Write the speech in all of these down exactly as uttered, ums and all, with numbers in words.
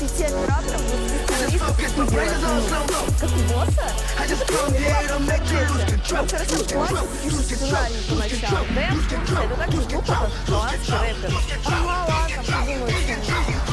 двадцати операторов, двадцати сценаристов, как у босса. Как хорошо классно пишет сценарий поначалу. Дэн, это так же глупо, как класс рэпер. Ага, ладно, придумаю что-нибудь.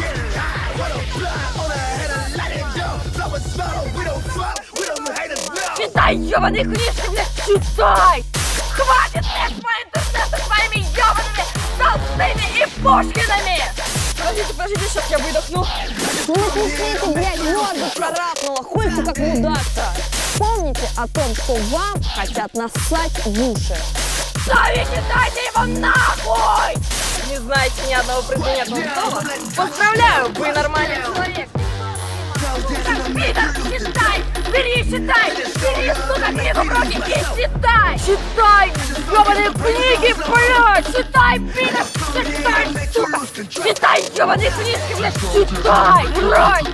Читай ёбаные книжки, блядь, читай! Хватит лезть по интернету своими ёбаными Толстыми и Пушкинами! Подождите, подождите, сейчас я выдохну. Ну напишите, блядь, морду царапнула, хуй ты как мудак-то. Помните о том, что вам хотят нассать в уши. Ставите, дайте его нахуй! Не знаете ни одного предметного слова? Поздравляю, вы нормальный человек! Питер, читай! Бери, читай! Бери, сука, книгу в руки и читай! Читай, ёбаные книги, блядь! Читай, Питер! Читай, сука! Читай, ёбаные книжки, блядь! Читай, блядь!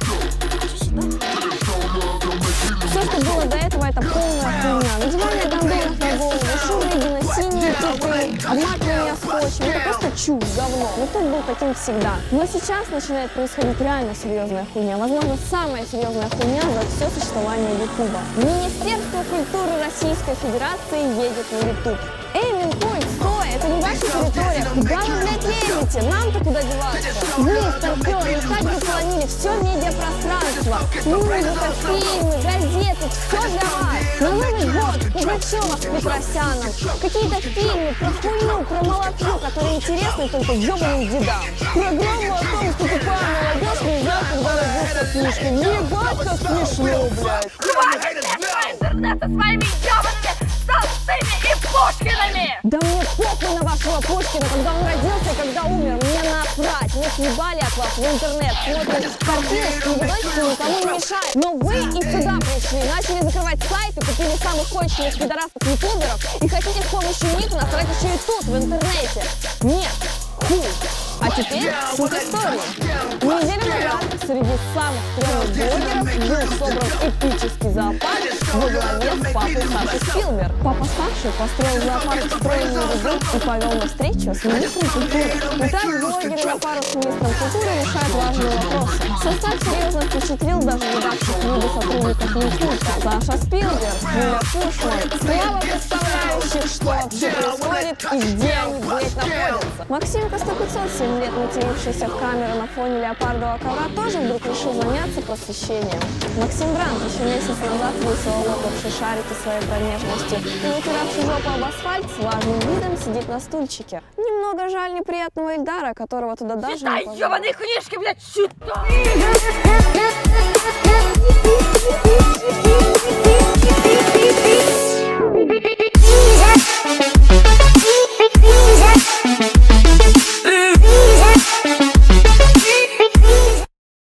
Все, что было до этого, это полная хуйня. Надевание гондонов на голову, шурыгина, синие цветы, обматывание скотчем. Это просто чушь, говно. YouTube был таким всегда. Но сейчас начинает происходить реально серьезная хуйня. Возможно, самая серьезная хуйня за все существование YouTube. Министерство культуры Российской Федерации едет на YouTube. Эй, Минкульт, стой! Это не ваша территория. Куда вы, блядь, лезете? Нам-то куда деваться? Вы, старпёры, так заполонили все медиапространство. Музыка, фильмы, газеты, все для вас. На Новый год Пугачёва с Петросяном. Какие-то фильмы про хуйню, про молотку, которые интересны только ёбаным дедам. Программа о том, что тупая молодежь не знает, когда родился Пушкин. Ебать, как смешно, блядь. Хватит лезть по интернету своими ёбаными Толстыми и Пушкинами! Да мне похуй на вашего Пушкина, когда он родился и когда умер. Мне насрать. Мы съебали от вас в интернет. Смотрим картины с видосиками, никому не мешает. Но вы и сюда пришли, начали закрывать сайты, купили самых конченых пидорасов-ютуберов и хотите с помощью них насрать еще и тут, в интернете. Нет. Хуй. А теперь суть истории. Неделю назад среди самых стрёмных блогеров был собран эпический зоопарк во главе с папой Саши Спилберг. Папа Саши построил зоопарк в стройный ряду и повел на встречу с министром культуры. И так блогеры на пару с министром культуры решают важные вопросы. Состав серьезно впечатлил даже редакцию клуба сотрудников Минкульта. Саша Спилберг, Юля Пушман, слава представляющих, что вообще происходит и где они, блядь, находятся. Максим Ка сто пятьсот, семь лет натянувшийся в камеру на фоне леопардового ковра, тоже вдруг решил заняться просвещением. Максим Бранд еще месяц назад весело лопавший шарики своей промежностью и вытиравший жопу об асфальт с важным видом сидит на стульчике. Немного жаль неприятного Ильдара, которого туда даже Читай, не ёбаные книжки, блядь, читай!